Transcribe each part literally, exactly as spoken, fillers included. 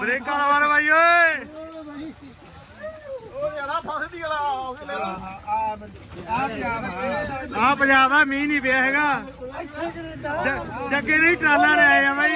Break वाला मारो भाई ओए आ पंजाब है मीह नहीं पिया हैगा जगे नहीं ट्राला ले आए भाई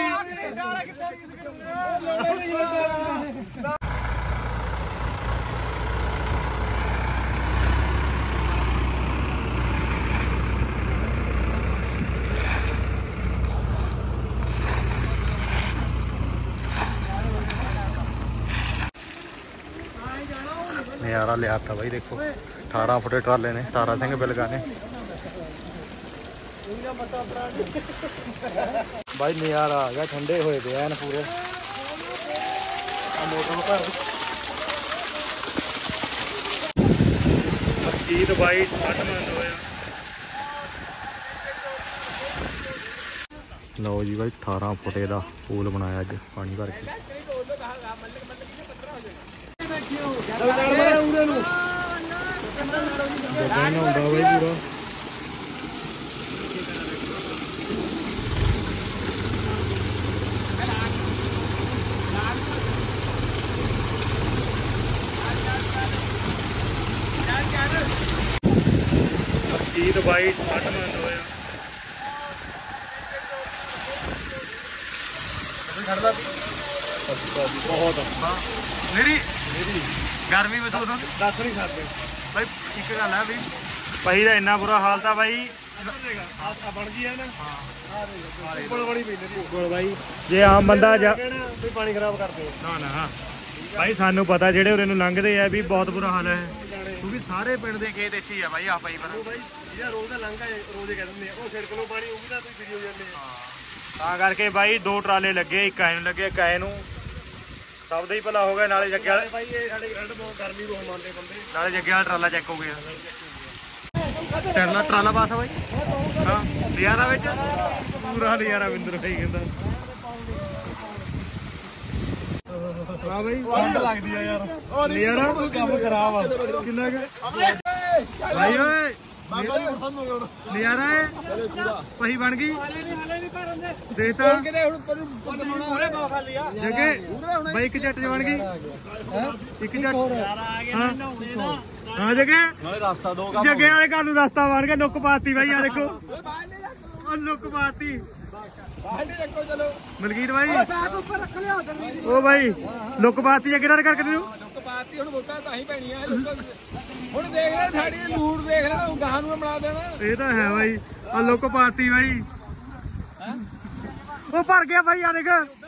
नज़ारा लिया था भाई देखो अठारह फुटे ट्राले ने तारा सिंह बिलगा ने भाई नज़ारा आ गया ठंडे होए पे एन पूरे मोटर ईद भाई ठंड मंद होया लो जी भाई अठारह फुटे का पूल बनाया अज पानी भर के ईद भाई ठंड मंद होया बहुत मेरी गर्मी में तो दस नहीं सकते भाई एक गल है भी भाई का इन्ना बुरा हाल था भाई बन गई है ना भाई जे आम बंदा पानी खराब करते ना ना भाई सानू पता जेडे उरे नूं लंघदे आ भी बहुत बुरा हाल है क्योंकि सारे पिंड दे खेत इत्थे ही आ भाई आप ही पर रोज का लंघा रोज कह दिंदे ओ छिड़क लो पानी ਉਹ ਵੀ ਤਾਂ ਤੁਸੀਂ ਫਿਰੀ ਹੋ ਜਾਂਦੇ ਤਾਂ ਕਰਕੇ भाई दो ट्राले लगे एक आए नूं लगे एक आए नूं सब ही भला हो गया नाले जग्गे वाले भाई ये साडे बहुत गर्मी बहुत मानते बंदे नाले जग्गे वाला ट्राला चेक हो गया ट्राला ट्राला पास है भाई हां नज़ारा विच पूरा नज़ारा बिंदर भाई कहंदा हां भाई ठंड लगदी है यार नज़ारा काम खराब आ किन्ना के भाई ओए नज़ारा है वही बन गई देखता जगह भाई एक झट बन गई एक झट हाँ जगह जगह वाले घर रास्ता बन गया लुक पाती भाई आ देखो लुक पाती मलकीत भाई ओ भाई लुक पाती जगह करके है भाई लुक पाती भाई वो भर गया भाई यार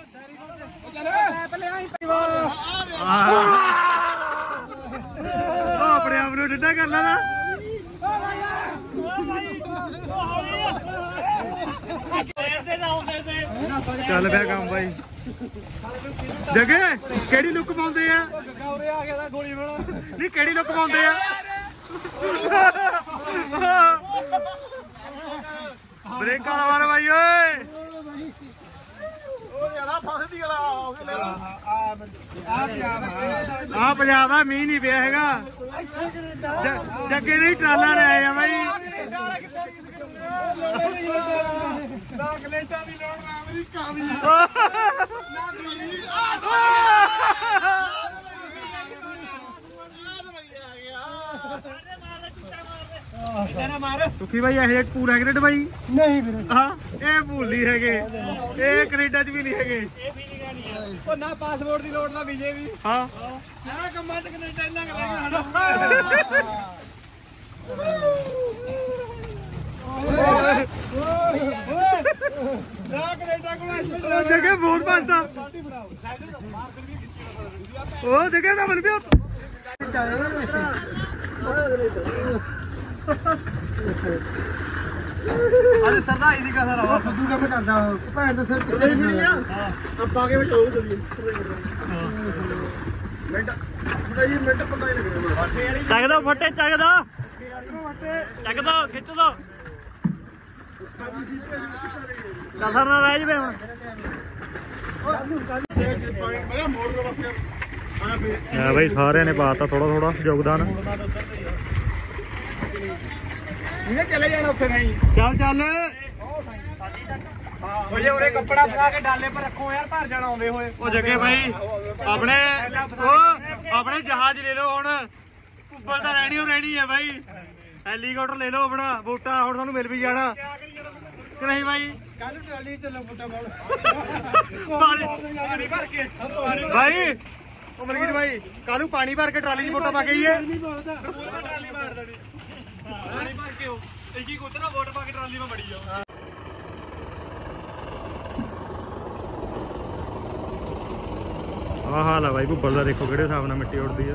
अपने आप को डिड्डा कर लेना चल पे काम भाई जगह केड़ी लुक पाउंदे आ नहीं केड़ी लुक पाउंदे आ ब्रेक वाला मारो भाई ओए हाँ पंजाब है मीह नहीं पिया हैगा जगे नहीं ट्राला ले आए भाई सुखी भाई ਇਹ ਪੂਰਾ ਕੈਨੇਡਾ ਭਾਈ ਨਹੀਂ ਵੀਰੇ ਹਾਂ ਇਹ ਭੁੱਲ ਹੀ ਹੈਗੇ ਇਹ ਕੈਨੇਡਾ ਚ ਵੀ ਨਹੀਂ ਹੈਗੇ ਉਹ ਨਾ ਪਾਸਪੋਰਟ ਦੀ ਲੋੜ ਨਾ ਵੀਜ਼ੇ ਵੀ ਹਾਂ ਸਾਰਾ ਕੰਮਾਂ ਤੇ ਕੈਨੇਡਾ ਇੰਨਾ ਕਰਾਂਗੇ ਨਾ ਕੈਨੇਡਾ ਕੋਲ ਜਗ੍ਹਾ ਬਹੁਤ ਪਾਸਤਾ ਉਹ ਜਗ੍ਹਾ ਦਾ ਬਣ ਪਿਆ अरे सरदाई दी का सारा फुद्दू का मैं करदा भैन दे सिर किते भी नहीं आ अब आगे में चलो चलिए मिनट भाई मिनट पता ही लग रहा चक दो फटे चक दो चक दो खिच दो कसर ना रह जबे हां भाई सारे ने पाता थोड़ा थोड़ा योगदान चले जाना चल चल ਉਹ ਜੇ ਉਹਨੇ ਕੱਪੜਾ ਫੜਾ ਕੇ ਡਾਲੇ ਪਰ ਰੱਖੋ ਯਾਰ ਭਰ ਜਾਣਾ ਆਉਂਦੇ ਹੋਏ। ਉਹ ਜੱਗੇ ਬਾਈ ਆਪਣੇ ਉਹ ਆਪਣੇ ਜਹਾਜ਼ ਲੈ ਲਓ ਹੁਣ ਉੱਪਰ ਤਾਂ ਰਹਿਣੀ ਓ ਰਹਿਣੀ ਹੈ ਬਾਈ। ਹੈਲੀਕਾਪਟਰ ਲੈ ਲਓ ਆਪਣਾ ਬੂਟਾ ਹੁਣ ਤੁਹਾਨੂੰ ਮਿਲ ਵੀ ਜਾਣਾ ਕਿ ਨਹੀਂ ਬਾਈ। ਕੱਲ ਟਰਾਲੀ ਚੱਲੋ ਬੂਟਾ ਬੋਲ ਪਾਣੀ ਭਰ ਕੇ ਬਾਈ ਉਹ ਮਲਕੀਤ ਬਾਈ ਕੱਲ ਨੂੰ ਪਾਣੀ ਭਰ ਕੇ ਟਰਾਲੀ 'ਚ ਵੋਟਾਂ ਪਾ ਕੇ ਆਈਏ। ਟਰਾਲੀ ਮਾਰ ਦੇਣੀ ਪਾਣੀ ਭਰ ਕੇ ਉਹ ਇੱਕ ਹੀ ਕੁੱਤਰਾ ਵੋਟ ਪਾ ਕੇ ਟਰਾਲੀ 'ਚ ਵੜੀ ਜਾਓ। ਆਹ ਹਾਲ ਆ ਬਾਈ ਭੁੱਬਲ ਦਾ ਦੇਖੋ ਕਿਹੜੇ ਹਿਸਾਬ ਨਾਲ ਮਿੱਟੀ ਉੱਡਦੀ ਆ।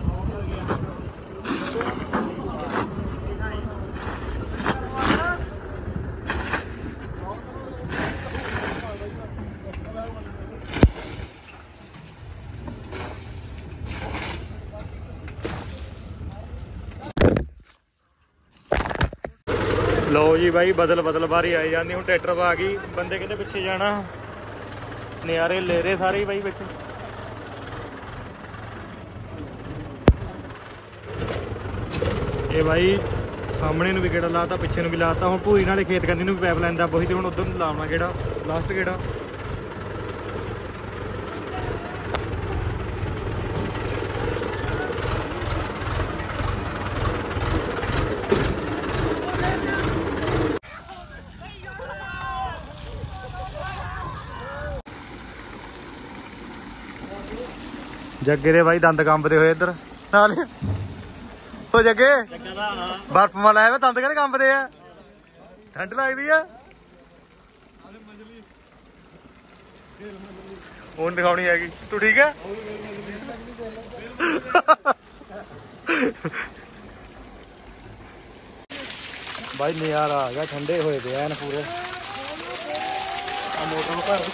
ਲਓ ਜੀ ਬਾਈ ਬਦਲ ਬਦਲ ਬਾਰੀ ਆਈ ਜਾਂਦੀ ਹੁਣ ਟਰੈਕਟਰ ਪਾ ਗਈ ਬੰਦੇ ਕਿਤੇ ਪਿੱਛੇ ਜਾਣਾ ਨਿਆਰੇ ਲੈ ਰਹੇ ਸਾਰੇ ਬਾਈ ਵਿੱਚ। ਇਹ ਬਾਈ ਸਾਹਮਣੇ ਨੂੰ ਵੀ ਗੇੜਾ ਲਾਤਾ ਪਿੱਛੇ ਨੂੰ ਵੀ ਲਾਤਾ ਹੁਣ ਭੂਰੀ ਨਾਲੇ ਖੇਤ ਕੰਨੀ ਨੂੰ ਵੀ ਪਾਈਪ ਲਾਈਨ ਦਾ ਬੋਹੀ ਤੇ ਹੁਣ ਉਧਰ ਨੂੰ ਲਾਉਣਾ ਗੇੜਾ ਲਾਸਟ ਗੇੜਾ। ਜੱਗੇ ਦੇ ਬਾਈ ਦੰਦ ਕੰਬਦੇ ਹੋਏ ਇੱਧਰ ਨਾਲੇ ਉਹ ਜੱਗੇ ਬਰਫ ਮਾ ਲਾਇਆ ਵਾ ਦੰਦ ਕਹਿੰਦੇ ਕੰਬਦੇ ਆ ਠੰਡ ਲੱਗਦੀ ਆ ਹੁਣ ਦਿਖਾਉਣੀ ਹੈਗੀ ਤੂੰ ਠੀਕ ਹੈ। ਬਾਈ ਨਜ਼ਾਰਾ ਆ ਗਿਆ ਠੰਡੇ ਹੋਏ ਪਏ ਐਨ ਪੂਰੇ ਆ ਮੋਟਰ ਨੂੰ ਭਰ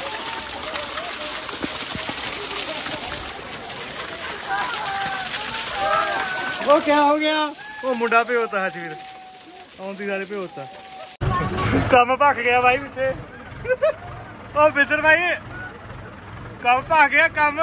ਉਹ ਕਿਆ ਹੋ ਗਿਆ ਉਹ ਮੁੰਡਾ ਭਿਓਤਾ ਹੈ ਵੀਰ ਆਉਂਦੀ ਸਾਰੇ ਭਿਓਤਾ ਕੰਮ ਭੱਕ ਗਿਆ ਬਾਈ ਪਿੱਛੇ ਉਹ ਬਿੱਦਰ ਬਾਈ ਕੰਮ ਭੱਕ ਗਿਆ ਕੰਮ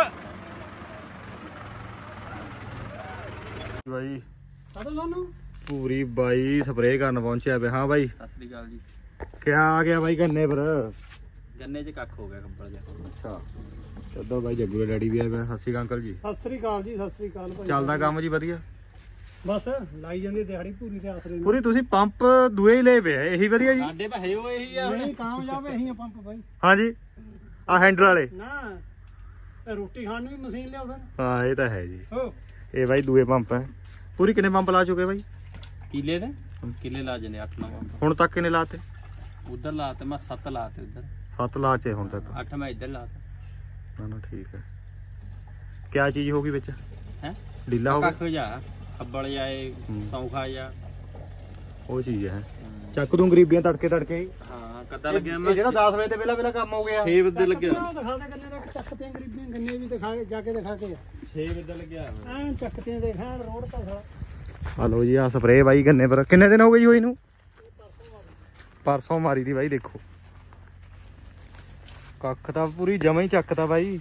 ਬਾਈ ਪੂਰੀ ਬਾਈ ਸਪਰੇਅ ਕਰਨ ਪਹੁੰਚਿਆ ਪਿਆ। ਹਾਂ ਬਾਈ ਸਤਿ ਸ੍ਰੀ ਅਕਾਲ ਜੀ। ਕਿਆ ਆ ਗਿਆ ਬਾਈ ਗੰਨੇ ਪਰ ਗੰਨੇ 'ਚ ਕੱਖ ਹੋ ਗਿਆ ਕੰਬਲ ਜਿਹਾ। ਅੱਛਾ ਉਧਰ ਬਾਈ ਜੱਗੂ ਦੇ ਡੈਡੀ ਵੀ ਆਏ ਪਿਆ। ਸਤਿ ਸ੍ਰੀ ਅਕਾਲ ਅੰਕਲ ਜੀ। ਸਤਿ ਸ੍ਰੀ ਅਕਾਲ ਜੀ। ਸਤਿ ਸ੍ਰੀ ਅਕਾਲ ਭਾਈ। ਚੱਲਦਾ ਕੰਮ ਜੀ ਵਧੀਆ ਬਸ ਲਾਈ ਜਾਂਦੀ ਦਿਹਾੜੀ ਪੂਰੀ ਤੇ ਆਸਰੇ ਪੂਰੀ ਤੁਸੀਂ ਪੰਪ ਦੂਏ ਹੀ ਲੈ ਪਏ ਇਹੀ ਵਧੀਆ ਜੀ। ਸਾਡੇ ਭਾਏ ਉਹ ਇਹੀ ਆ ਨਹੀਂ ਕਾਮਯਾਬ ਇਹੀ ਆ ਪੰਪ ਬਾਈ। ਹਾਂਜੀ ਆ ਹੈਂਡਲ ਵਾਲੇ ਨਾ ਇਹ ਰੋਟੀ ਖਾਣ ਨੂੰ ਵੀ ਮਸ਼ੀਨ ਲਿਆਓ ਫਿਰ। ਹਾਂ ਇਹ ਤਾਂ ਹੈ ਜੀ। ਹੋ ਇਹ ਬਾਈ ਦੂਏ ਪੰਪ ਹੈ। ਪੂਰੀ ਕਿੰਨੇ ਪੰਪ ਲਾ ਚੁੱਕੇ ਬਾਈ ਕਿਲੇ ਦੇ ਕਿਲੇ ਲਾ ਜਨੇ ਅੱਠ ਨੌ ਪੰਪ ਹੁਣ ਤੱਕ ਕਿੰਨੇ ਲਾਤੇ। ਉਧਰ ਲਾਤੇ ਮੈਂ ਸੱਤ ਲਾਤੇ ਉਧਰ ਸੱਤ ਲਾ ਚੇ ਹੁਣ ਤੱਕ ਅੱਠ ਮੈਂ ਇੱਧਰ ਲਾਤੇ। ਨਾ ਨਾ ਠੀਕ ਹੈ। ਕਿਆ ਚੀਜ਼ ਹੋ ਗਈ ਵਿੱਚ ਹੈ ਢਿੱਲਾ ਹੋ ਗਿਆ ਕੱਖ ਜਾ ਖੱਬਲ ਜਾਏ ਸੌਖਾ ਜਾ ਉਹ ਚੀਜ਼ ਹੈ। ਚੱਕ ਦੂੰ ਗਰੀਬੀਆਂ ਤੜਕੇ ਤੜਕੇ ਹੀ। ਹਾਂ ਕੱਦਾ ਲੱਗਿਆ ਮੈਂ ਜਿਹੜਾ ਦਸ ਵਜੇ ਤੇ ਪਹਿਲਾਂ ਪਹਿਲਾਂ ਕੰਮ ਹੋ ਗਿਆ ਛੇ ਵਜੇ ਲੱਗਿਆ ਦਿਖਾ ਦੇ ਗੰਨੇ ਦੇ ਚੱਕਤੀਆਂ ਗਰੀਬੀਆਂ ਗੰਨੇ ਵੀ ਦਿਖਾ ਕੇ ਜਾ ਕੇ ਦਿਖਾ ਕੇ ਛੇ ਵਜੇ ਲੱਗਿਆ ਐਂ ਚੱਕਤੀਆਂ ਦੇਖਾਂ ਰੋਡ ਤਾਂ ਆ ਲੋ ਜੀ ਆ ਸਪਰੇ ਬਾਈ ਗੰਨੇ ਪਰ ਕਿੰਨੇ ਦਿਨ ਹੋ ਗਏ ਜੀ ਹੋਈ ਨੂੰ ਪਰਸੋਂ ਮਾਰੀ ਦੀ ਬਾਈ ਦੇਖੋ ਕੱਖ ਤਾਂ ਪੂਰੀ ਜਮਾ ਹੀ ਚੱਕਦਾ ਬਾਈ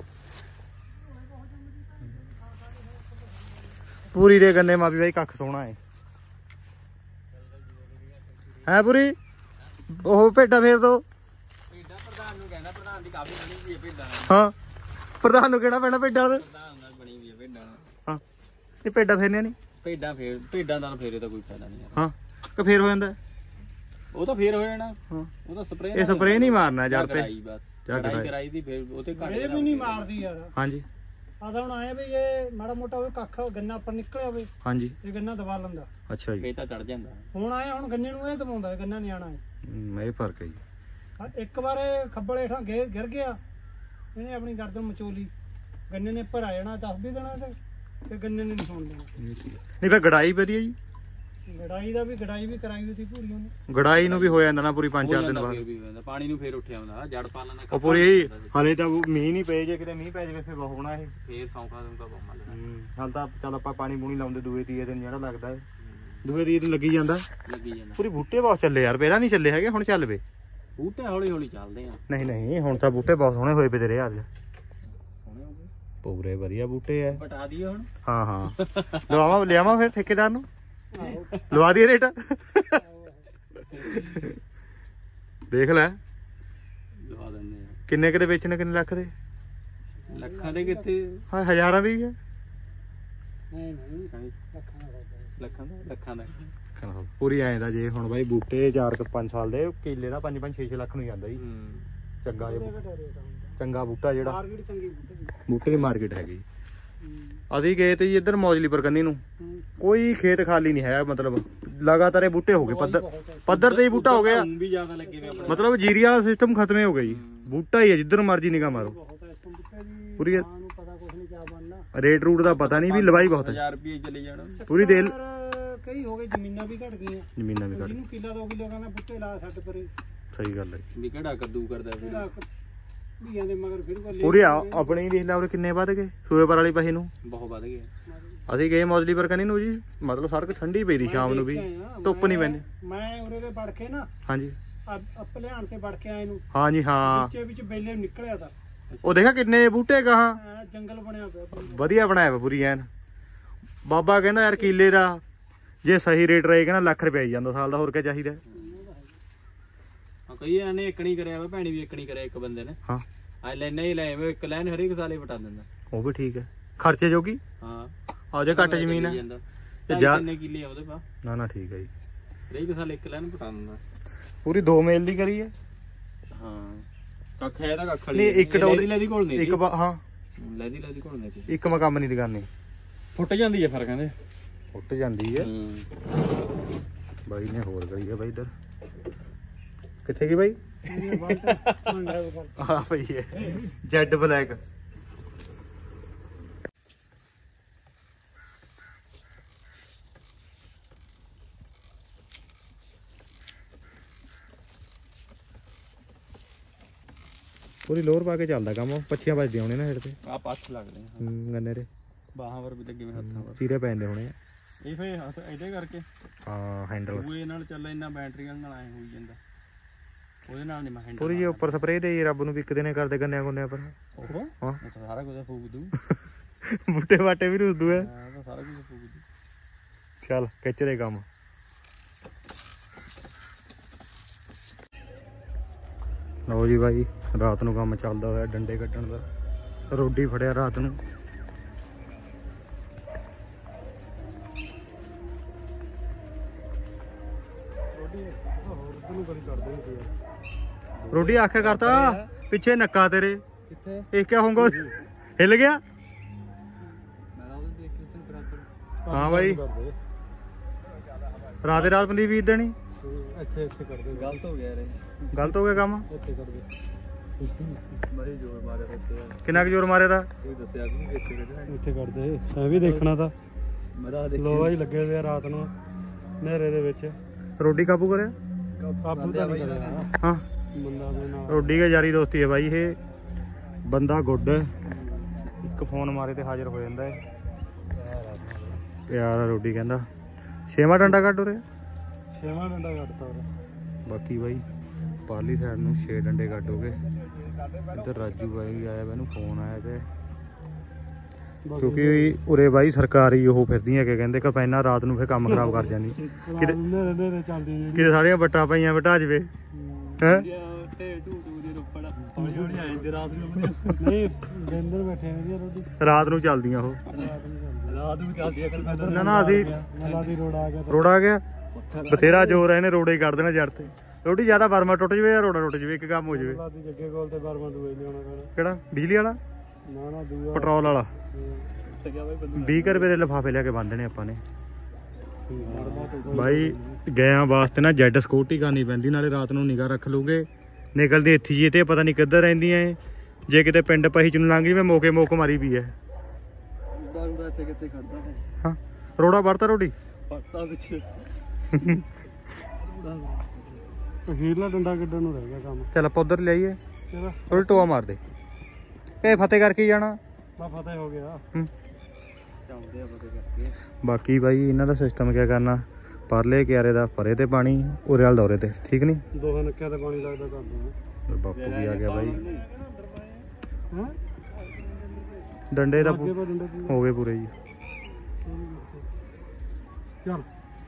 ਪੂਰੀ ਦੇ ਗੰਨੇ ਮਾ ਵੀ ਬਾਈ ਕੱਖ ਸੋਹਣਾ ਹੈ ਹੈ ਪੂਰੀ ਉਹ ਭੇਡਾਂ ਫੇਰ ਦੋ ਭੇਡਾਂ ਪ੍ਰਧਾਨ ਨੂੰ ਕਹਿੰਦਾ ਪ੍ਰਧਾਨ ਦੀ ਕਾਫੀ ਬਣੀ ਹੋਈ ਹੈ ਭੇਡਾਂ ਹਾਂ ਪ੍ਰਧਾਨ ਨੂੰ ਕਿਹੜਾ ਪੈਣਾ ਭੇਡਾਂ ਦਾ ਪ੍ਰਧਾਨ ਨਾਲ ਬਣੀ ਹੋਈ ਹੈ ਭੇਡਾਂ ਹਾਂ ਇਹ ਭੇਡਾਂ ਫੇਰਨੀਆਂ ਨਹੀਂ ਭੇਡਾਂ ਫੇਰ ਭੇਡਾਂ ਨਾਲ ਫੇਰੇ ਤਾਂ ਕੋਈ ਫਾਇਦਾ ਨਹੀਂ ਹਾਂ ਕਿ ਫੇਰ ਹੋ ਜਾਂਦਾ ਉਹ ਤਾਂ ਫੇਰ ਹੋ ਜਾਣਾ ਹਾਂ ਉਹ ਤਾਂ ਸਪਰੇਅ ਇਹ ਸਪਰੇਅ ਨਹੀਂ ਮਾਰਨਾ ਜੜ ਤੇ ਬਸ ਜਾਂ ਕਰਾਈ ਕਰਾਈ ਦੀ ਫੇਰ ਉਹ ਤੇ ਘੱਟ ਇਹ ਵੀ ਨਹੀਂ ਮਾਰਦੀ ਯਾਰ ਹਾਂਜੀ ਆਦਾ ਹੁਣ ਆਏ ਵੀ ਇਹ ਮਾੜਾ ਮੋਟਾ ਹੋਵੇ ਕੱਖ ਗੰਨਾ ਉੱਪਰ ਨਿਕਲਿਆ ਹੋਵੇ ਹਾਂਜੀ ਇਹ ਗੰਨਾ ਦਬਾ ਲੈਂਦਾ ਅੱਛਾ ਜੀ ਫੇਰ ਤਾਂ ਚੜ ਜਾਂਦਾ ਹੁਣ ਆਏ ਹੁਣ ਗੰਨੇ ਨੂੰ ਇਹ ਦਬਾਉਂਦਾ ਗੰਨਾ ਨਹੀਂ ਆਣਾ ਹਮ, ਇਹ ਫਰਕ ਹੈ ਜੀ ਹਾਂ, ਇੱਕ ਵਾਰ ਇਹ ਖੱਬਲ ਹੇਠਾਂ ਗੇ ਗਿਰ ਗਿਆ ਇਹਨੇ ਆਪਣੀ ਗਰਦਨ ਮਚੋਲੀ ਗੰਨੇ ਨੇ ਭਰਾ ਜਾਣਾ ਦਸ ਵੀਹ ਦਿਨਾਂ ਤੇ ਤੇ ਗੰਨੇ ਨੇ ਨਹੀਂ ਹੋਣ ਦੇਣਾ ਨਹੀਂ ਫਿਰ ਗੜਾਈ ਵਧੀਆ ਜੀ ਗੜਾਈ ਦਾ ਵੀ ਗੜਾਈ ਵੀ ਕਰਾਈ ਹੋਈ ਸੀ ਪੂਰੀ ਉਹਨੇ ਗੜਾਈ ਨੂੰ ਵੀ ਹੋ ਜਾਂਦਾ ਨਾ ਪੂਰੀ ਪੰਜ ਚਾਰ ਦਿਨ ਬਾਅਦ ਫੇਰ ਵੀ ਹੋ ਜਾਂਦਾ ਪਾਣੀ ਨੂੰ ਫੇਰ ਉੱਠਿਆ ਹੁੰਦਾ ਜੜ ਪਾ ਲੈਣਾ ਉਹ ਪੂਰੀ ਹਲੇ ਤਾਂ ਮੀਂਹ ਨਹੀਂ ਪਏ ਜੇ ਕਿਤੇ ਮੀਂਹ ਪੈ ਜਾਵੇ ਫਿਰ ਬਹੁਣਾ ਇਹ ਫੇਰ ਸੌਂਖਾ ਦੂੰਗਾ ਬਹੁਤ ਮੱਲ ਹਾਲ ਤਾਂ ਚੱਲ ਆਪਾਂ ਪਾਣੀ ਪੂਣੀ ਲਾਉਂਦੇ ਦੂਏ ਤੀਏ ਦਿਨ ਜਿਹੜਾ ਲੱਗਦਾ ਹੈ ਦੂਏ ਤੀਏ ਦਿਨ ਲੱਗੀ ਜਾਂਦਾ ਲੱਗੀ ਜਾਂਦਾ ਪੂਰੀ ਬੂਟੇ ਬਹੁਤ ਚੱਲੇ ਯਾਰ ਪਹਿਲਾਂ ਨਹੀਂ ਚੱਲੇ ਹੈਗੇ ਹੁਣ ਚੱਲ ਪਏ ਬੂਟੇ ਹੌਲੀ ਹੌਲੀ ਚੱਲਦੇ ਆ ਨਹੀਂ ਨਹੀਂ ਹੁਣ ਤਾਂ ਬੂਟੇ ਬਹੁਤ ਸੋਹਣੇ ਹੋਏ ਪਏ ਤੇਰੇ ਅੱਜ ਸੋਹਣੇ ਹੋ ਗਏ ਪੂਰੇ ਵਧੀਆ ਬੂਟੇ ਐ ਪਟਾ ਦਈਏ ਹੁਣ ਹਾਂ ਹਾਂ ਲਵਾਵਾਂ ਲਿਆਵਾਂ ਫਿਰ ਠੇਕੇਦਾਰ ਨੂੰ ਲਵਾ ਦਈਏ ਰੇਟ ਦੇਖ ਲੈ ਕਿੰਨੇ ਕਿਤੇ ਵੇਚਣੇ, ਕਿੰਨੇ ਲੱਖ ਦੇ? ਲੱਖਾਂ ਦੇ ਕਿੱਥੇ, ਹਾਂ ਹਜ਼ਾਰਾਂ ਦੀ ਹੈ। ਨਹੀਂ ਨਹੀਂ ਲੱਖਾਂ ਦਾ ਲੱਖਾਂ ਦਾ ਲੱਖਾਂ ਦਾ ਪੂਰੀ ਐਂ ਦਾ ਜੇ ਹੁਣ ਬਾਈ ਬੂਟੇ ਚਾਰ ਕੁ ਪੰਜ ਸਾਲ ਦੇ ਕਿੱਲੇ ਦਾ ਪੰਜ ਪੰਜ ਛੇ ਛੇ ਲੱਖ ਨੂੰ ਜਾਂਦਾ ਜੀ। ਚੰਗਾ ਜਿਹਾ ਚੰਗਾ ਬੂਟਾ ਜਿਹੜਾ ਮਾਰਕੀਟ ਚੰਗੀ ਬੂਟੇ ਦੀ। ਬੂਟੇ ਦੀ ਮਾਰਕੀਟ ਹੈਗੀ। ਅਸੀਂ ਗਏ ਤੇ ਜੀ ਇੱਧਰ ਮੌਜਲੀਪੁਰ ਕੰਨੀ ਨੂੰ, ਕੋਈ ਖੇਤ ਖਾਲੀ ਨਹੀਂ ਹੈ, ਮਤਲਬ ਲਗਾਤਾਰ ਇਹ ਬੂਟੇ ਹੋ ਗਏ ਪੱਧਰ ਪੱਧਰ ਤੇ ਹੀ ਬੂਟਾ ਹੋ ਗਿਆ, ਵੀ ਜ਼ਿਆਦਾ ਲੱਗੇ ਹੋਏ ਆਪਣੇ ਮਤਲਬ ਜੀਰੀ ਵਾਲਾ ਸਿਸਟਮ ਖਤਮ ਹੀ ਹੋ ਗਿਆ ਜੀ। ਬੂਟਾ ਹੀ ਹੈ ਜਿੱਧਰ ਮਰਜੀ ਨਿਗਾਹ ਮਾਰੋ। ਬਹੁਤ ਹੈ ਇਸ ਬੂਟੇ ਦੀ, ਪੂਰੀ ਮਾਂ ਨੂੰ ਪਤਾ ਕੁਛ ਨਹੀਂ ਕਿਆ ਬਣਨਾ। ਰੇਟ ਰੂਟ ਦਾ ਪਤਾ ਨਹੀਂ, ਵੀ ਲਵਾਈ ਬਹੁਤ ਹੈ। ਹਜ਼ਾਰ ਰੁਪਏ ਚਲੇ ਜਾਣਾ ਪੂਰੀ ਦੇਲ ਪਰ ਕਈ ਹੋ ਗਏ, ਜ਼ਮੀਨਾਂ ਵੀ ਘਟ ਗਈਆਂ, ਜ਼ਮੀਨਾਂ ਵੀ ਕੱਢ, ਜਿਹਨੂੰ ਕਿੱਲਾ ਦੋ ਕਿੱਲੋ ਕਹਿੰਦਾ ਬੂਟੇ ਲਾ ਛੱਡ ਪਰੇ। ਸਹੀ ਗੱਲ ਹੈ। ਵੀ ਕਿਹੜਾ ਕੱਦੂ ਕਰਦਾ ਫਿਰ ਇਹਦਾ ਧੀਆਂ ਦੇ ਮਗਰ ਫਿਰ ਕੋਲ ਪੂਰੀ ਆਪਣੀ ਦੇਖ ਲੈ ਉਰੇ ਕਿੰਨੇ ਵੱਧ ਗਏ ਸੂਏ ਪਰ ਵਾਲੀ ਪਾਸੇ ਨੂੰ। ਬਹੁਤ ਵੱਧ ਗਿਆ। ਅਸੀਂ ਗਏ ਮੌਜਲੀਪੁਰ ਕੰਨੀ ਨੂੰ ਜੀ, ਮਤਲਬ ਸੜਕ ਠੰਡੀ ਪਈ ਦੀ ਸ਼ਾਮ ਨੂੰ ਵੀ, ਧੁੱਪ ਨਹੀਂ ਪੈਂਦੀ। ਮੈਂ ਉਰੇ ਦੇ ਵੜ ਕੇ ਨਾ ਹਾਂਜੀ ਅਪ ਲਿਆਣ ਤੇ ਵੜ ਕੇ ਆਏ ਨੂੰ, ਹਾਂਜੀ ਹਾਂ ਵਿੱਚੇ ਵਿੱਚ ਬੇਲੇ ਨਿਕਲਿਆ ਤਾਂ ਉਹ ਦੇਖਿਆ ਕਿੰਨੇ ਬੂਟੇ ਗਾਹਾਂ, ਐਂ ਜੰਗਲ ਬਣਿਆ ਪਿਆ ਪੂਰਾ। ਵਧੀਆ ਬਣਾਇਆ ਵਾ ਪੂਰੀ ਐਨ। ਬਾਬਾ ਕਹਿੰਦਾ ਯਾਰ ਕੀਲੇ ਦਾ ਜੇ ਸਹੀ ਰੇਟ ਰਹੇ ਕਹਿੰਦਾ ਲੱਖ ਰੁਪਏ ਆਈ ਜਾਂਦਾ ਸਾਲ ਦਾ, ਹੋਰ ਕਿਆ ਚਾਹੀਦਾ। ਹਾਂ ਕਈ ਨੇ ਇੱਕਣੀ ਕਰਿਆ ਵਾ, ਭੈਣੀ ਵੀ ਇੱਕਣੀ ਕਰਿਆ ਇੱਕ ਬੰਦੇ ਨੇ। ਹਾਂ ਆ ਲੈਣਾ ਹੀ ਲੈ ਵੇ, ਇੱਕ ਲਾਈਨ ਹਰੇਕ ਸਾਲੇ ਵਟਾ ਦਿੰਦਾ। ਉਹ ਵੀ ਠੀਕ ਹੈ, ਖਰਚੇ ਜੋਗੀ ਹਾਂ ਆ ਜੇ ਘੱਟ ਜ਼ਮੀਨ ਹੈ ਤੇ ਜਾ ਕਿੰਨੇ ਕਿੱਲੇ ਆ ਉਹਦੇ ਪਾ, ਨਾ ਨਾ ਠੀਕ ਹੈ ਜੀ। ਹਰੇਕ ਸਾਲ ਇੱਕ ਲਾਈਨ ਵਟਾ ਦਿੰਦਾ। ਪੂਰੀ ਦੋ ਮੇਲ ਦੀ ਕਰੀ ਹੈ। ਹਾਂ ਕੱਖ ਹੈ ਤਾਂ ਕੱਖ ਨਹੀਂ ਇੱਕ ਡੋਲੀ ਲੈਦੀ ਕੋਲ ਨਹੀਂ ਇੱਕ ਹਾਂ ਲੈਦੀ ਲੈਦੀ ਕੋਲ ਨਹੀਂ ਇੱਕ ਮੈਂ ਕੰਮ ਨਹੀਂ ਦੀ ਕਰਨੀ, ਫੁੱਟ ਜਾਂਦੀ ਹੈ ਫਿਰ ਕਹਿੰਦੇ, ਫੁੱਟ ਜਾਂਦੀ ਹੈ। ਹੂੰ ਬਾਈ ਨੇ ਹੋਰ ਕਰੀ ਹੈ ਬਾਈ ਇੱਧਰ ਕਿੱਥੇ ਗਈ ਬਾਈ? ਆ ਪਈ ਹੈ ਜੈਡ ਬਲੈਕ। ਪੂਰੀ ਲੋਰ ਪਾ ਕੇ ਚੱਲਦਾ ਕੰਮ, ਪੱਛੀਆਂ ਵੱਜਦੀਆਂ ਹੋਣੇ ਨਾ ਹੇਠ ਤੇ। ਆ ਪੱਛ ਲੱਗਦੇ ਆ ਗੰਨੇ ਦੇ ਬਾਹਾਂ ਵਰ ਵੀ ਲੱਗੇ ਹੋਏ ਹੱਥਾਂ ਵਰ, ਚੀਰੇ ਪੈਂਦੇ ਹੋਣੇ ਆ। ਇਹ ਫੇ ਹੱਥ ਇਹਦੇ ਕਰਕੇ ਹਾਂ ਹੈਂਡਲ ਦੂਏ ਨਾਲ ਚੱਲ ਇੰਨਾ ਬੈਟਰੀ ਨਾਲ ਐ ਹੋਈ ਜਾਂਦਾ, ਉਹਦੇ ਨਾਲ ਨਹੀਂ ਮੈਂ ਹੈਂਡਲ ਪੂਰੀ ਜੇ ਉੱਪਰ ਸਪਰੇਅ ਦੇ ਰੱਬ ਨੂੰ ਵਿਕਦੇ ਨੇ ਕਰਦੇ ਗੰਨਿਆਂ ਗੁੰਨਿਆਂ ਪਰ। ਉਹ ਹਾਂ ਉਹ ਤਾਂ ਸਾਰਾ ਕੁਝ ਫੂਕ ਦੂ। ਬੂਟੇ ਬਾਟੇ ਵੀ ਰੁੱਸਦੂ ਹੈ। ਹਾਂ ਉਹ ਤਾਂ ਸਾਰਾ ਕੁਝ ਫੂਕ ਦੂ। ਚੱਲ ਖਿੱਚ ਦੇ ਕੰਮ। ਲਓ ਜੀ ਬਾਈ ਰਾਤ ਨੂੰ ਕੰਮ ਚੱਲਦਾ ਹੋਇਆ ਡੰਡੇ ਕੱਢਣ ਦਾ, ਰੋਡੀ ਫੜਿਆ ਰਾਤ ਨੂੰ। ਰੋਡੀ ਆਖਿਆ ਕਰਤਾ ਪਿੱਛੇ ਨੱਕਾ ਤੇਰੇ, ਕਿੱਥੇ ਇਹ ਕਿਆ ਹੋਊਗਾ? ਹਿੱਲ ਗਿਆ। ਮੈਂ ਉਹਦੇ ਦੇਖ ਕੇ ਉੱਤੇ ਬਰਾਬਰ ਹਾਂ ਬਾਈ ਰਾਤੇ ਰਾਤ ਬੰਦੀ ਬੀਤ ਦੇਣੀ। ਇੱਥੇ ਇੱਥੇ ਕਰ ਦੇ, ਗਲਤ ਹੋ ਗਿਆ ਯਾਰ, ਗਲਤ ਹੋ ਗਿਆ ਕੰਮ। ਇੱਥੇ ਕਰ ਦੇ ਬੜੀ ਜ਼ੋਰ ਮਾਰਿਆ ਇੱਥੇ, ਕਿੰਨਾ ਕੁ ਜ਼ੋਰ ਮਾਰਿਆ ਤਾ? ਕੋਈ ਦੱਸਿਆ ਵੀ ਨਹੀਂ ਇੱਥੇ ਕੱਢਣਾ। ਇੱਥੇ ਕਰਦੇ ਐ ਵੀ ਦੇਖਣਾ ਤਾਂ ਮੈਂ ਤਾਂ ਦੇਖ ਲੋਹਾ ਹੀ ਲੱਗੇ ਹੋਏ ਆ ਰਾਤ ਨੂੰ ਹਨੇਰੇ ਦੇ ਵਿੱਚ। ਰੋਡੀ ਕਾਬੂ ਕਰਿਆ? ਕਾਬੂ ਤਾਂ ਨਹੀਂ ਕਰਿਆ ਹਾਂ ਬੰਦਾ ਦੇ ਨਾਲ। ਰੋਡੀ ਕੇ ਯਾਰੀ ਦੋਸਤੀ ਹੈ ਬਾਈ, ਇਹ ਬੰਦਾ ਗੁੱਡ ਹੈ, ਇੱਕ ਫੋਨ ਮਾਰੇ ਤੇ ਹਾਜ਼ਰ ਹੋ ਜਾਂਦਾ ਹੈ। ਪਿਆਰ ਆ ਰੋਡੀ ਕਹਿੰਦਾ। ਛੇਵਾਂ ਡੰਡਾ ਕੱਢ ਉਰੇ, ਛੇਵਾਂ ਡੰਡਾ ਕੱਟਤਾ ਉਹਦਾ। ਬਾਕੀ ਬਾਈ ਪਾਰਲੀ ਸਾਈਡ ਨੂੰ ਛੇ ਡੰਡੇ ਕੱਢੋਗੇ। ਇੱਧਰ ਰਾਜੂ ਬਾਈ ਆਇਆ, ਮੈਨੂੰ ਫੋਨ ਆਇਆ ਤੇ ਕਿਉਂਕਿ ਉਰੇ ਬਾਈ ਸਰਕਾਰੀ ਉਹ ਫਿਰਦੀਆਂ ਕਿ ਕਹਿੰਦੇ ਕਪੈਨਾ ਰਾਤ ਨੂੰ ਫਿਰ ਕੰਮ ਖਰਾਬ ਕਰ ਜਾਂਦੀ, ਕਿਤੇ ਹਨੇਰੇ ਹਨੇਰੇ ਚੱਲਦੀ ਨਹੀਂ। ਕਿਤੇ ਸਾਰੀਆਂ ਵੱਟਾਂ ਪਈਆਂ ਵਟਾ ਜਵੇ ਹੈ। ਤੇ ਟੂ ਟੂ ਦੇ ਰੁੱਪੜ ਹੌਲੀ ਹੌਲੀ ਆ ਜਾਂਦੇ ਰਾਤ ਨੂੰ। ਨਹੀਂ ਗੰਦਰ ਬੈਠੇ ਨੇ ਰੋਟੀ ਰਾਤ ਨੂੰ ਚੱਲਦੀਆਂ ਉਹ, ਰਾਤ ਨੂੰ ਚੱਲਦੀ ਆ। ਕੱਲ ਨਾ ਨਾ ਅਸੀਂ ਨਲਾ ਦੀ ਰੋਡ ਆ ਗਿਆ ਰੋੜ ਆ ਗਿਆ, ਬਥੇਰਾ ਜ਼ੋਰ ਹੈ ਇਹਨੇ ਰੋੜੇ ਹੀ ਕੱਢ ਦੇਣਾ ਜੜ ਤੇ। ਰੋਟੀ ਜ਼ਿਆਦਾ ਬਰਮਾ ਟੁੱਟ ਜਵੇ ਜਾਂ ਰੋੜਾ ਟੁੱਟ ਜਵੇ, ਇੱਕ ਕੰਮ ਹੋ ਜਵੇ। ਨਲਾ ਦੀ ਜੱਗੇ ਕੋਲ ਤੇ ਬਰਮਾ ਦੂਏ ਲਿਆਉਣਾ ਪੈਣਾ। ਕਿਹੜਾ ਬਿਜਲੀ ਵਾਲਾ? ਨਾ ਨਾ ਦੂਆ ਪੈਟਰੋਲ ਵਾਲਾ। ਗਿਆ ਬਾਈ ਬੰਦਾ ਵੀਹ ਰੁਪਏ ਦੇ ਲਿਫਾਫੇ ਲਿਆ ਕੇ ਬੰਨਣੇ ਆਪਾਂ ਨੇ ਬਾਈ। ਗਿਆ ਵਾਸਤੇ ਨਾ ਜੈਡ ਸਕੂਟੀ ਕਰਨੀ ਪੈਂਦੀ, ਨਾਲੇ ਰਾਤ ਨੂੰ ਨਿਗਾਹ ਰੱਖ ਲੂਗੇ। ਨਿਕਲਦੀ ਇੱਥੇ ਜੀ ਤੇ ਪਤਾ ਨਹੀਂ ਕਿੱਧਰ ਰਹਿੰਦੀਆਂ ਏ, ਜੇ ਕਿਤੇ ਪਿੰਡ ਪਹੀ ਚ ਨੂੰ ਲੰਘ ਜਵੇ ਮੌਕੇ ਮੋਕ ਮਾਰੀ ਵੀ ਹੈ। ਬਾਰੂਦਾ ਇੱਥੇ ਕਿੱਥੇ ਖੜਦਾ ਹੈ? ਹਾਂ ਰੋੜਾ ਵੜਤਾ ਰੋਡੀ ਪੱਟਾ ਵਿੱਚ ਹੀਰਲਾ ਡੰਡਾ ਕੱਢਣ ਨੂੰ ਰਹਿ ਗਿਆ ਕੰਮ। ਚੱਲ ਆਪਾਂ ਉਧਰ ਲਿਆਈਏ, ਚਲੋ ਥੋੜੀ ਟੋਆ ਮਾਰ ਦੇ। ਇਹ ਫਤਿਹ ਕਰਕੇ ਜਾਣਾ। ਬਾ ਫਤਿਹ ਹੋ ਗਿਆ। ਹੂੰ ਚਾਉਂਦੇ ਆ ਪਤਾ ਕਰਕੇ। ਬਾਕੀ ਬਾਈ ਇਹਨਾਂ ਦਾ ਸਿਸਟਮ ਕਿਆ ਕਰਨਾ, ਪਰਲੇ ਕਿਆਰੇ ਦਾ ਪਰੇ ਤੇ ਪਾਣੀ, ਉਰੇ ਵਾਲ ਦੌਰੇ ਤੇ, ਠੀਕ ਨਹੀਂ? ਦੋਹਾਂ ਨੱਕਿਆਂ ਤੇ ਪਾਣੀ ਲੱਗਦਾ ਕਰ ਦੋ। ਬਾਪੂ ਵੀ ਆ ਗਿਆ ਬਾਈ। ਹਾਂ ਡੰਡੇ ਦਾ ਅੱਗੇ ਪਾ ਡੰਡੇ ਪੂਰੇ। ਹੋ ਗਏ ਪੂਰੇ ਜੀ। ਚੱਲ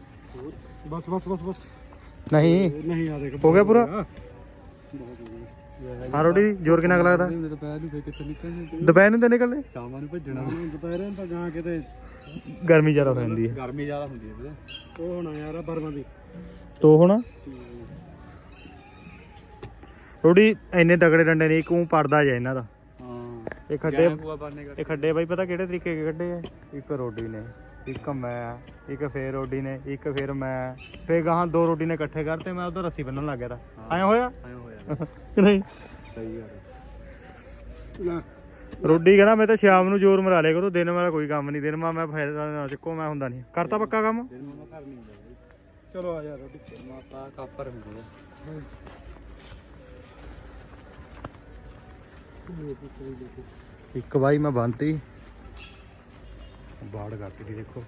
ਬਸ ਬਸ ਬਸ ਬਸ। ਨਹੀਂ ਨਹੀਂ ਆ ਦੇਖ ਹੋ ਗਿਆ ਪੂਰਾ? ਬਹੁਤ ਹੋ ਗਿਆ। ਹਾਂ ਰੋਟੀ ਜ਼ੋਰ ਕਿੰਨਾ ਕੁ ਲੱਗਦਾ? ਦੁਪਹਿਰ ਨੂੰ ਫੇਰ ਕਿੱਥੇ ਨਿਕਲਣੀ, ਦੁਪਹਿਰ ਨੂੰ ਤੇ ਨਿਕਲਦੇ, ਸ਼ਾਮਾਂ ਨੂੰ ਭੱਜਣਾ। ਦੁਪਹਿਰੇ ਤਾਂ ਗਾਂ ਕਿਤੇ ਗਰਮੀ ਜ਼ਿਆਦਾ ਹੋ ਜਾਂਦੀ ਹੈ। ਗਰਮੀ ਜ਼ਿਆਦਾ ਹੁੰਦੀ ਹੈ। ਉਹ ਹੋਣਾ ਯਾਰ ਬਰਮਾਂ ਦੀ ਤੋ ਹੁਣ ਰੋਟੀ ਇੰਨੇ ਤਗੜੇ ਡੰਡੇ ਨਹੀਂ, ਕੂੰ ਪੜਦਾ ਜਾ ਇਹਨਾਂ ਦਾ। ਹਾਂ ਇਹ ਖੱਡੇ ਇਹ ਖੱਡੇ ਬਾਈ ਪਤਾ ਕਿਹੜੇ ਤਰੀਕੇ ਦੇ ਕੱਢੇ ਆ? ਇੱਕ ਰੋਡੀ ਨੇ, ਇੱਕ ਮੈਂ, ਇੱਕ ਫੇਰ ਰੋਡੀ ਨੇ, ਇੱਕ ਫੇਰ ਮੈਂ, ਫੇਰ ਗਾਹਾਂ ਦੋ ਰੋਡੀ ਨੇ ਇਕੱਠੇ ਕਰਤੇ। ਮੈਂ ਉਧਰ ਰੱਸੀ ਬੰਨਣ ਲੱਗ ਗਿਆ ਤਾਂ ਐਂ ਹੋਇਆ ਨਹੀਂ। ਸਹੀ ਗੱਲ। ਰੋਡੀ ਕਹਿੰਦਾ ਮੈਂ ਤਾਂ ਸ਼ਾਮ ਨੂੰ ਜ਼ੋਰ ਮਰਾ ਲਿਆ ਕਰੋ, ਦਿਨ ਵਾਲਾ ਕੋਈ ਕੰਮ ਨਹੀਂ। ਦਿਨ ਮਾ ਮੈਂ ਫਾਇਦਾ ਨਾ ਚੱਕੋ, ਮੈਂ ਹੁੰਦਾ ਨਹੀਂ ਕਰਤਾ ਪੱਕਾ ਕੰਮ। ਚਲੋ ਆ ਯਾਰ ਰੋਟੀ ਆਪਾਂ ਕਾਪਰ ਹੁੰਦੇ ਇੱਕ ਵਾਰੀ ਮੈਂ ਬੰਨਤੀ, ਬਾੜ ਕਰਤੀ ਸੀ ਦੇਖੋ।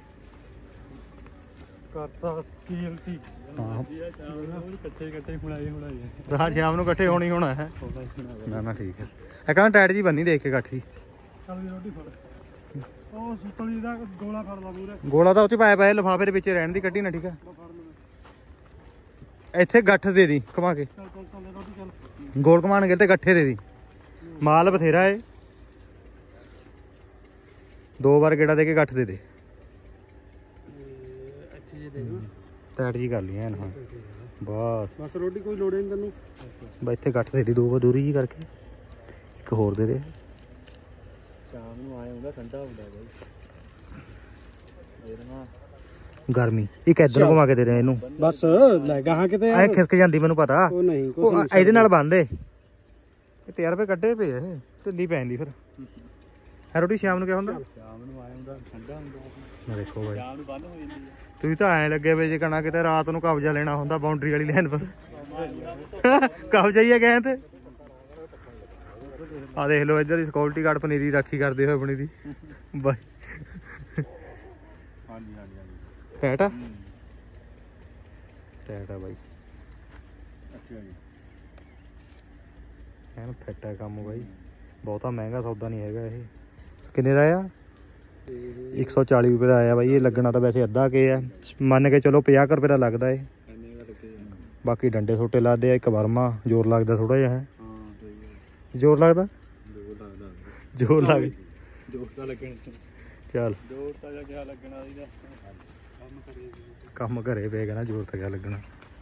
ਕਰਤਾ ਕੀਮਤੀ ਹਾਂ ਇਕੱਠੇ ਇਕੱਠੇ ਹੁਣਾਏ ਹੁਣਾਏ ਰਾਤ ਸ਼ਾਮ ਨੂੰ ਇਕੱਠੇ ਹੋਣੀ ਹੋਣਾ ਹੈ। ਨਾ ਨਾ ਠੀਕ ਹੈ। ਇਹ ਕਹਿੰਦਾ ਟਾਇਰ ਜੀ ਬੰਨੀ ਦੇਖ ਕੇ ਇਕੱਠੀ। ਚੱਲ ਵੀ ਰੋਟੀ ਫੜ, ਉਹ ਸੁਤਲੀ ਦਾ ਗੋਲਾ ਫੜ ਲਾ ਪੂਰੇ। ਗੋਲਾ ਤਾਂ ਉੱਚ ਪਾਇਆ ਪਾਇਆ ਲਿਫਾਫੇ ਦੇ ਵਿੱਚ ਰਹਿਣ ਦੀ, ਕੱਢੀ ਨਾ ਠੀਕ ਹੈ। ਇੱਥੇ ਗੱਠ ਦੇ ਦੀ ਘੁਮਾ ਕੇ, ਚੱਲ ਚੱਲ ਚੱਲ ਰੋਟੀ ਚੱਲ। ਗੋਲ ਘਮਾਣ ਗਏ ਤੇ ਗੱਠੇ ਦੇ ਦੀ। ਮਾਲ ਬਥੇਰਾ ਏ, ਦੋ ਵਾਰ ਗੇੜਾ ਦੇ ਕੇ ਗੱਠ ਦੇ ਦੇ। ਇੱਥੇ ਜੇ ਦੇ ਦੇ ਟਾਇਟ ਜੀ ਕਰ ਲਈ ਐਨ। ਹਾਂ ਬਸ ਬਸ ਰੋਟੀ ਕੋਈ ਲੋੜ ਨਹੀਂ ਤੈਨੂੰ। ਬਾ ਇੱਥੇ ਗੱਠ ਦੇ ਦੀ ਦੋ ਵਾਰ ਦੂਰੀ ਜੀ ਕਰਕੇ। ਇੱਕ ਹੋਰ ਦੇ ਦੇ। ਸ਼ਾਮ ਨੂੰ ਆਏ ਹੁੰਦਾ ਠੰਡਾ ਹੁੰਦਾ ਬਾਈ। ਗਰਮੀ ਇੱਕ ਇੱਧਰ ਘੁਮਾ ਕੇ ਦੇ ਰਹੇ ਇਹਨੂੰ। ਬਸ ਲੈ ਗਾਹਾਂ ਕਿਤੇ ਐ ਖਿਸਕ ਜਾਂਦੀ ਮੈਨੂੰ ਪਤਾ। ਉਹ ਨਹੀਂ ਉਹ ਇਹਦੇ ਨਾਲ ਬੰਨਦੇ ਇਹ ਤੇਰਾਂ ਰੁਪਏ ਕੱਢੇ ਪਏ ਇਹ ਢਿੱਲੀ ਪੈ ਜਾਂਦੀ। ਫਿਰ ਹੈ ਰੋਟੀ ਸ਼ਾਮ ਨੂੰ ਕਿਆ ਹੁੰਦਾ? ਸ਼ਾਮ ਨੂੰ ਆਏ ਹੁੰਦਾ ਠੰਡਾ ਹੁੰਦਾ। ਮੈਂ ਦੇਖੋ ਬਾਈ ਸ਼ਾਮ ਨੂੰ ਬੰਦ ਹੋ ਜਾਂਦੀ ਹੈ। ਤੁਸੀਂ ਤਾਂ ਐਂ ਲੱਗੇ ਵੇ ਜੇ ਕਹਣਾ ਕਿਤੇ ਰਾਤ ਨੂੰ ਕਬਜ਼ਾ ਲੈਣਾ ਹੁੰਦਾ ਬਾਉਂਡਰੀ ਵਾਲੀ ਲਾਈਨ ਪਰ। ਕਬਜ਼ਾ ਹੀ ਹੈ ਗਏ ਤੇ ਆ ਦੇਖ ਲਓ ਇੱਧਰ ਸਿਕਿਉਰਿਟੀ ਗਾਰਡ ਪਨੀਰੀ ਰਾਖੀ ਕਰਦੇ ਹੋਏ ਆਪਣੀ ਦੀ ਬਾਈ। ਹਾਂਜੀ ਹਾਂਜੀ ਹਾਂਜੀ ਟੈਟ ਆ ਟੈਟ ਆ ਬਾਈ। ਅੱਛਾ ਜੀ ਐਨ ਫਿੱਟ ਹੈ ਕੰਮ ਬਾਈ। ਬਹੁਤਾ ਮਹਿੰਗਾ ਸੌਦਾ ਨਹੀਂ ਹੈਗਾ ਇਹ। ਕਿੰਨੇ ਦਾ ਆ? ਇੱਕ ਸੌ ਚਾਲੀ ਰੁਪਏ ਦਾ ਆਇਆ ਬਾਈ। ਇਹ ਲੱਗਣਾ ਤਾਂ ਵੈਸੇ ਅੱਧਾ ਕੇ ਆ, ਮੰਨ ਕੇ ਚਲੋ ਪੰਜਾਹ ਰੁਪਏ ਦਾ ਲੱਗਦਾ ਇਹ। ਬਾਕੀ ਡੰਡੇ ਛੋਟੇ ਲੱਗਦੇ ਆ। ਇੱਕ ਵਰਮਾ ਜ਼ੋਰ ਲੱਗਦਾ ਥੋੜਾ ਜਿਹਾ ਹੈ। ਜ਼ੋਰ ਲੱਗਦਾ ਜ਼ੋਰ ਲੱਗ ਜੋਰ ਤਾਂ ਲੱਗਣਾ। ਚੱਲ ਜੋਰ ਤਾਂ ਜਾਂ ਕਿਆ ਲੱਗਣਾ ਇਹਦਾ ਕੰਮ ਕਰੀਏ। ਕੰਮ ਘਰੇ ਪਏਗਾ ਨਾ, ਜ਼ੋਰ ਤਾਂ ਕਿਆ ਲੱਗਣਾ।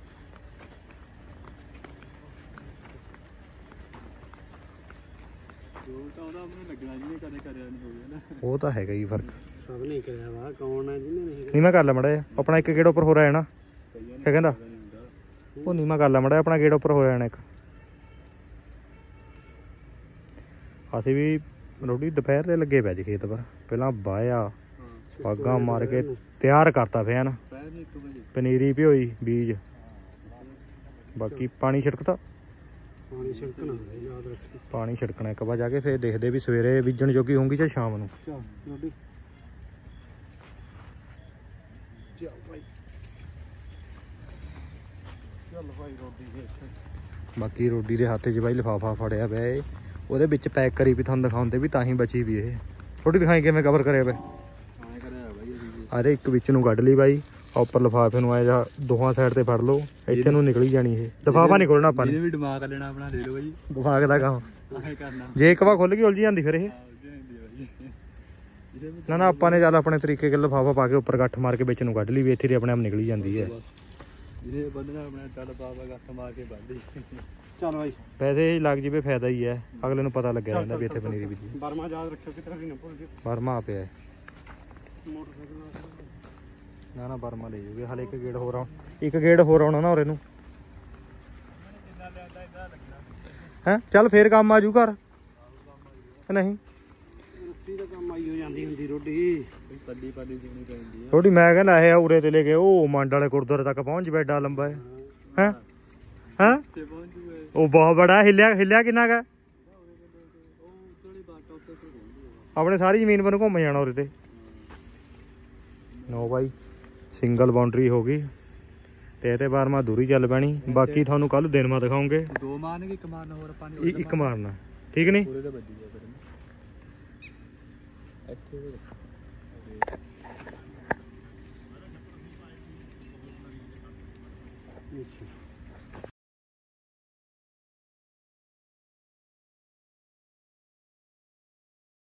ਜੋਰ ਤਾਂ ਉਹਦਾ ਆਪਣੇ ਲੱਗਣਾ ਜਿਹਨੇ ਕਦੇ ਕਰਿਆ ਨਹੀਂ ਹੋਵੇ ਨਾ। ਉਹ ਤਾਂ ਹੈਗਾ ਹੀ ਫਰਕ। ਸਭ ਨੇ ਕਰਿਆ ਵਾ, ਕੌਣ ਹੈ ਜਿਹਨੇ ਨਹੀਂ ਨੀਮਾ ਕਰ ਲੈ ਮੜਾ ਜਿਹਾ ਆਪਣਾ। ਇੱਕ ਗੇੜ ਉੱਪਰ ਹੋ ਰਿਹਾ ਨਾ, ਕਿਆ ਕਹਿੰਦਾ? ਉਹ ਨੀਮਾ ਕਰ ਲੈ ਮੜਾ ਆਪਣਾ, ਗੇੜ ਉੱਪਰ ਹੋ ਜਾਣਾ ਇੱਕ। ਅਸੀਂ ਵੀ ਰੋਟੀ ਦੁਪਹਿਰ ਦੇ ਲੱਗੇ ਪੈ ਜੀ ਖੇਤ ਪਰ। ਪਹਿਲਾਂ ਬਾਇਆ ਪਾਗਾ ਮਾਰ ਕੇ ਤਿਆਰ ਕਰਤਾ ਪਿਆ ਨਾ। ਪਨੀਰੀ ਭਿਓਈ ਬੀਜ, ਬਾਕੀ ਪਾਣੀ ਛਿੜਕਤਾ। ਪਾਣੀ ਛਿੜਕਣਾ ਯਾਦ ਰੱਖੀ। ਪਾਣੀ ਛਿੜਕਣਾ ਇੱਕ ਵਾਰ ਜਾ ਕੇ, ਫਿਰ ਦੇਖਦੇ ਵੀ ਸਵੇਰੇ ਬੀਜਣ ਜੋਗੀ ਹੋਊਗੀ ਜਾਂ ਸ਼ਾਮ ਨੂੰ। ਚੱਲ ਰੋਟੀ ਚੱਲ ਭਾਈ ਚੱਲ ਭਾਈ ਰੋਟੀ ਦੇ। ਬਾਕੀ ਰੋਡੀ ਦੇ ਹੱਥ 'ਚ ਬਾਈ ਲਿਫਾਫਾ ਫੜਿਆ ਪਿਆ ਏ, ਉਹਦੇ ਵਿੱਚ ਪੈਕ ਕਰੀ ਵੀ ਤੁਹਾਨੂੰ ਦਿਖਾਉਂਦੇ ਵੀ ਤਾਂ ਹੀ ਬਚੀ ਵੀ ਇਹ ਰੋਟੀ। ਦਿਖਾਈ ਕਿਵੇਂ ਕਵਰ ਕਰਿਆ ਪਿਆ? ਹਾਂ ਕਰਿਆ ਬਾਈ ਅਸੀਂ। ਅਰੇ ਇੱਕ ਵਿੱਚ ਨੂੰ ਕੱਢ ਲਈ ਬਾਈ, ਉੱਪਰ ਲਿਫਾਫੇ ਨੂੰ ਆਏ ਜਾਂ ਦੋਹਾਂ ਸਾਈਡ ਤੇ ਫੜ ਲਓ, ਇੱਥੇ ਨੂੰ ਨਿਕਲੀ ਜਾਣੀ ਇਹ। ਲਿਫਾਫਾ ਨਹੀਂ ਖੋਲਣਾ ਆਪਾਂ ਨੇ। ਜਿਹਨੇ ਵੀ ਦਿਮਾਗ ਲੈਣਾ ਆਪਣਾ ਲੈ ਲਓ ਬਾਈ। ਦਿਮਾਗ ਦਾ ਕੰਮ ਆਹ ਕਰਨਾ। ਜੇ ਇੱਕ ਵਾਰ ਖੁੱਲ ਗਈ ਉਲਝ ਜਾਂਦੀ ਫਿਰ ਇਹ। ਨਾ ਨਾ ਆਪਾਂ ਨੇ ਚੱਲ ਆਪਣੇ ਤਰੀਕੇ ਕੇ ਲਿਫਾਫਾ ਪਾ ਕੇ ਉੱਪਰ ਗੱਠ ਮਾਰ ਕੇ ਵਿੱਚ ਨੂੰ ਕੱਢ ਲਈ ਵੀ ਇੱਥੇ ਆਪਣੇ ਆਪ ਨਿਕਲੀ ਜਾਂਦੀ ਹੈ। ਜਿਹਨੇ ਬੰਦਨਾ ਆਪਣਾ ਚੱਲ ਬਾਬਾ ਗੱਠ ਮਾਰ ਕੇ ਬੰਦੀ। ਚੱਲ ਬਾਈ ਵੈਸੇ ਲੱਗ ਜਵੇ ਫਾਇਦਾ ਹੀ ਹੈ, ਅਗਲੇ ਨੂੰ ਪਤਾ ਲੱਗਿਆ ਰਹਿੰਦਾ ਵੀ ਇੱਥੇ ਪਨੀਰੀ ਬੀਜੀ। ਬਰਮਾ ਯਾਦ ਰੱਖਿਓ ਕਿਤੇ ਵੀ ਨਾ ਭੁੱਲ ਜਿਓ। ਬਰਮਾ ਪਿਆ ਹੈ। ਮੋਟਰਸਾਈਕਲ ਨਾ ਨਾ ਬਰਮਾ ਲੈ ਜੂਗੇ ਹਾਲੇ। ਇੱਕ ਗੇੜ ਹੋਰ ਆਉਣ, ਇੱਕ ਗੇੜ ਹੋਰ ਆਉਣਾ ਨਾ ਉਰੇ ਨੂੰ। ਹੈਂ ਚੱਲ ਫੇਰ ਕੰਮ ਆਜੂ ਘਰ ਨਹੀਂ? ਰੱਸੀ ਦਾ ਕੰਮ ਆਈ ਹੋ ਜਾਂਦੀ ਹੁੰਦੀ ਰੋਟੀ। ਪੱਲੀ ਪੱਲੀ ਦੇਣੀ ਪੈਂਦੀ ਆ ਥੋੜੀ। ਮੈਂ ਕਹਿੰਦਾ ਇਹ ਉਰੇ ਤੇ ਲੈ ਕੇ ਉਹ ਮੰਡ ਵਾਲੇ ਗੁਰਦੁਆਰੇ ਤੱਕ ਪਹੁੰਚ ਜਾਵੇ, ਏਡਾ ਲੰਬਾ ਹੈ। ਹੈਂ ਹੈਂ ਤੇ ਪਹੁੰਚ ਜੂਏ। ਉਹ ਬਹੁਤ ਬੜਾ ਹਿੱਲਿਆ। ਹਿੱਲਿਆ ਕਿੰਨਾ ਗਾ? ਉਹ ਉਤਲੀ ਬਾਟਾ ਉੱਤੇ ਤੋਂ ਰਹਿੰਦੀ ਆਪਣੇ ਸਾਰੀ ਜ਼ਮੀਨ ਪਰ ਘੁੰਮ ਜਾਣਾ ਉਰੇ ਤੇ। ਨੋ ਬਾਈ ਸਿੰਗਲ ਬਾਉਂਡਰੀ ਹੋ ਗਈ ਤੇ ਇਹ ਤੇ ਬਾਰਮਾ ਦੂਰੀ ਚੱਲ ਪੈਣੀ। ਬਾਕੀ ਤੁਹਾਨੂੰ ਕੱਲ ਦਿਨ ਮਾ ਦਿਖਾਉਂਗੇ। ਦੋ ਮਾਰਨਗੇ, ਇੱਕ ਮਾਰਨਾ ਹੋਰ ਆਪਾਂ ਨੇ। ਇੱਕ ਮਾਰਨਾ ਠੀਕ ਨਹੀਂ? ਪੂਰੇ ਦਾ ਵੱਜੀ ਆ ਫਿਰ ਇੱਥੇ